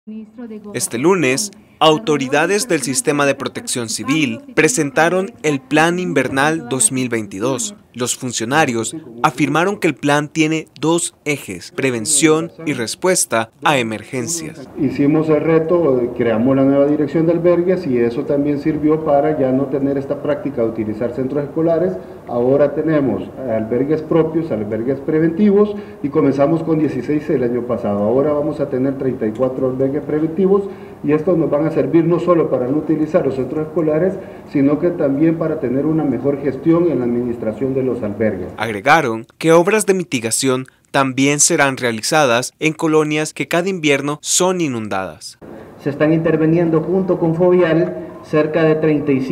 Este lunes, autoridades del Sistema de Protección Civil presentaron el Plan Invernal 2022. Los funcionarios afirmaron que el plan tiene dos ejes: prevención y respuesta a emergencias. Hicimos el reto, creamos la nueva dirección de albergues y eso también sirvió para ya no tener esta práctica de utilizar centros escolares. Ahora tenemos albergues propios, albergues preventivos y comenzamos con 16 el año pasado. Ahora vamos a tener 34 albergues preventivos y estos nos van a servir no solo para no utilizar los centros escolares, sino que también para tener una mejor gestión en la administración de los albergues. Agregaron que obras de mitigación también serán realizadas en colonias que cada invierno son inundadas. Se están interviniendo junto con Fovial cerca de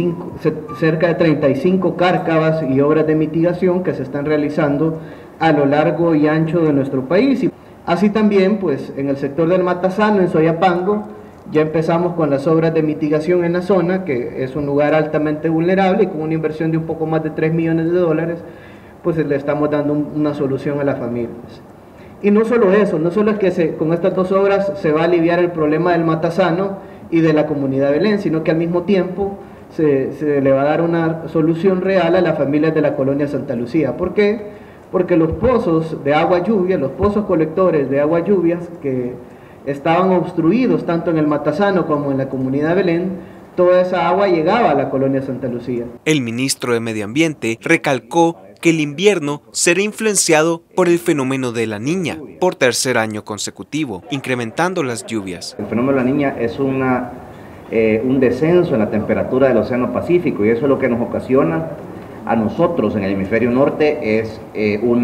35 cárcavas y obras de mitigación que se están realizando a lo largo y ancho de nuestro país. Así también, pues, en el sector del Matasano, en Soyapango, ya empezamos con las obras de mitigación en la zona, que es un lugar altamente vulnerable y con una inversión de un poco más de $3 millones, pues le estamos dando una solución a las familias. Y no solo eso, no solo es que con estas dos obras se va a aliviar el problema del Matasano y de la comunidad de Belén, sino que al mismo tiempo se le va a dar una solución real a las familias de la colonia Santa Lucía. ¿Por qué? Porque los pozos de agua lluvia, los pozos colectores de agua lluvias que estaban obstruidos tanto en el Matasano como en la comunidad de Belén, toda esa agua llegaba a la colonia Santa Lucía. El ministro de Medio Ambiente recalcó que el invierno será influenciado por el fenómeno de La Niña por tercer año consecutivo, incrementando las lluvias. El fenómeno de La Niña es un descenso en la temperatura del Océano Pacífico y eso es lo que nos ocasiona a nosotros en el hemisferio norte es un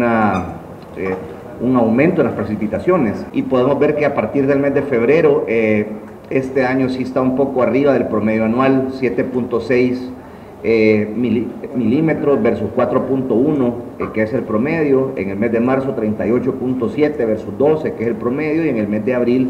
aumento en las precipitaciones y podemos ver que a partir del mes de febrero este año sí está un poco arriba del promedio anual, 7.6 milímetros versus 4.1 que es el promedio. En el mes de marzo 38.7 versus 12 que es el promedio y en el mes de abril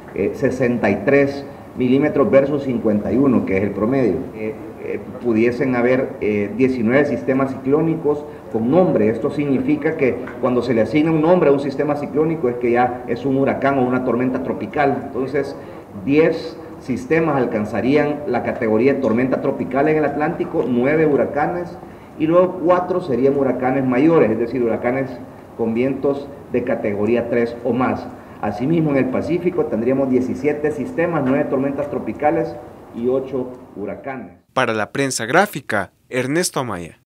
63 milímetros versus 51 que es el promedio. Pudiesen haber 19 sistemas ciclónicos con nombre. Esto significa que cuando se le asigna un nombre a un sistema ciclónico es que ya es un huracán o una tormenta tropical. Entonces 10 sistemas alcanzarían la categoría de tormenta tropical en el Atlántico, 9 huracanes y luego 4 serían huracanes mayores, es decir, huracanes con vientos de categoría 3 o más. Asimismo, en el Pacífico tendríamos 17 sistemas, 9 tormentas tropicales y 8 huracanes. Para la prensa gráfica, Ernesto Amaya.